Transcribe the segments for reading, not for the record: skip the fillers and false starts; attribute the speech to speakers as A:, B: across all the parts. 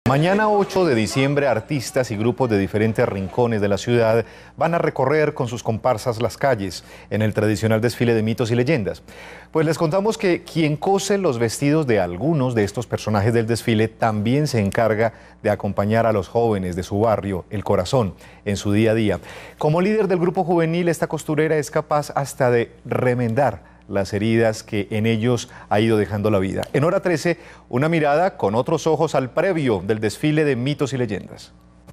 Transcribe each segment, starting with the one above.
A: Mañana 8 de diciembre, artistas y grupos de diferentes rincones de la ciudad van a recorrer con sus comparsas las calles en el tradicional desfile de mitos y leyendas. Pues les contamos que quien cose los vestidos de algunos de estos personajes del desfile también se encarga de acompañar a los jóvenes de su barrio, El Corazón, en su día a día. Como líder del grupo juvenil, esta costurera es capaz hasta de remendar las heridas que en ellos ha ido dejando la vida. En Hora 13, una mirada con otros ojos al previo del desfile de mitos y leyendas.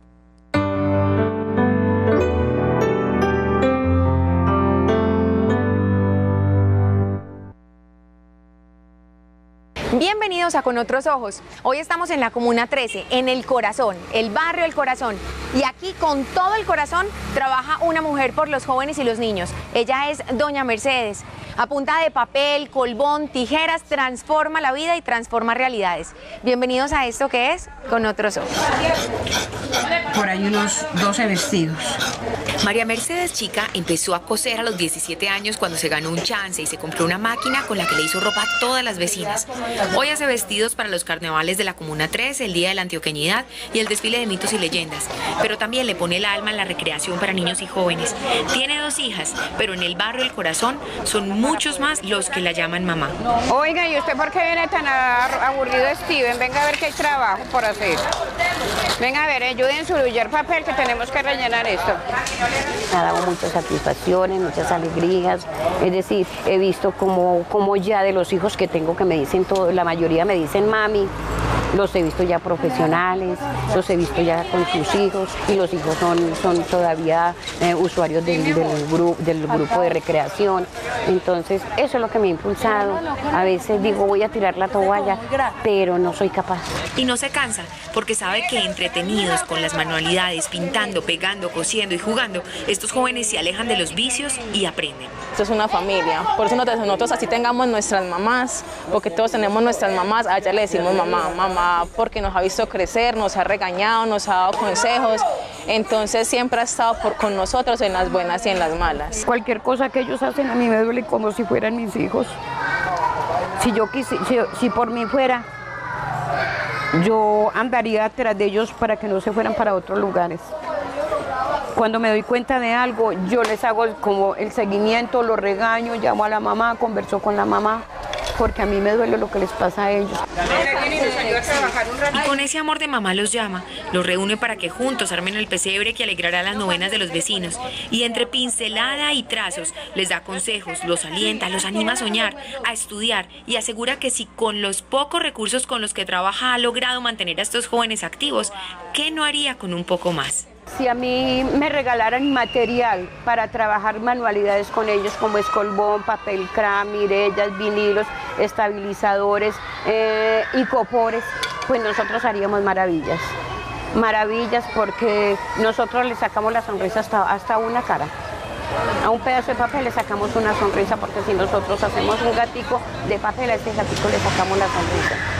B: Bienvenidos a Con Otros Ojos. Hoy estamos en la Comuna 13, en El Corazón, el barrio El Corazón. Y aquí con todo el corazón trabaja una mujer por los jóvenes y los niños. Ella es Doña Mercedes. A punta de papel, colbón, tijeras, transforma la vida y transforma realidades. Bienvenidos a esto que es Con Otros Ojos.
C: Por ahí unos 12 vestidos.
D: María Mercedes chica empezó a coser a los 17 años cuando se ganó un chance y se compró una máquina con la que le hizo ropa a todas las vecinas. Hoy hace vestidos para los carnavales de la Comuna 13, el Día de la Antioqueñidad y el desfile de mitos y leyendas. Pero también le pone el alma en la recreación para niños y jóvenes. Tiene 2 hijas, pero en el barrio El Corazón son muchos más los que la llaman mamá.
C: Oiga, ¿y usted por qué viene tan aburrido, Steven? Venga a ver que hay trabajo por hacer. Venga a ver, ayuden a surullar papel que tenemos que rellenar esto.
E: Me ha dado muchas satisfacciones, muchas alegrías. Es decir, he visto como ya de los hijos que tengo que me dicen todo, la mayoría me dicen mami. Los he visto ya profesionales, los he visto ya con sus hijos y los hijos son todavía usuarios del grupo de recreación. Entonces, eso es lo que me ha impulsado. A veces digo, voy a tirar la toalla, pero no soy capaz.
D: Y no se cansa, porque sabe que entretenidos con las manualidades, pintando, pegando, cosiendo y jugando, estos jóvenes se alejan de los vicios y aprenden.
F: Esto es una familia, por eso nosotros así tengamos nuestras mamás, porque todos tenemos nuestras mamás, a ella le decimos mamá, mamá, porque nos ha visto crecer, nos ha regañado, nos ha dado consejos, entonces siempre ha estado con nosotros en las buenas y en las malas.
E: Cualquier cosa que ellos hacen a mí me duele como si fueran mis hijos. Si por mí fuera, yo andaría tras de ellos para que no se fueran para otros lugares. Cuando me doy cuenta de algo, yo les hago como el seguimiento, los regaño, llamo a la mamá, converso con la mamá, porque a mí me duele lo que les pasa a ellos.
D: Y con ese amor de mamá los llama, los reúne para que juntos armen el pesebre que alegrará las novenas de los vecinos. Y entre pincelada y trazos les da consejos, los alienta, los anima a soñar, a estudiar y asegura que si con los pocos recursos con los que trabaja ha logrado mantener a estos jóvenes activos, ¿qué no haría con un poco más?
E: Si a mí me regalaran material para trabajar manualidades con ellos, como escolbón, papel cram, mirellas, vinilos, estabilizadores y copores, pues nosotros haríamos maravillas. Maravillas porque nosotros le sacamos la sonrisa hasta una cara. A un pedazo de papel le sacamos una sonrisa porque si nosotros hacemos un gatico de papel, a ese gatico le sacamos la sonrisa.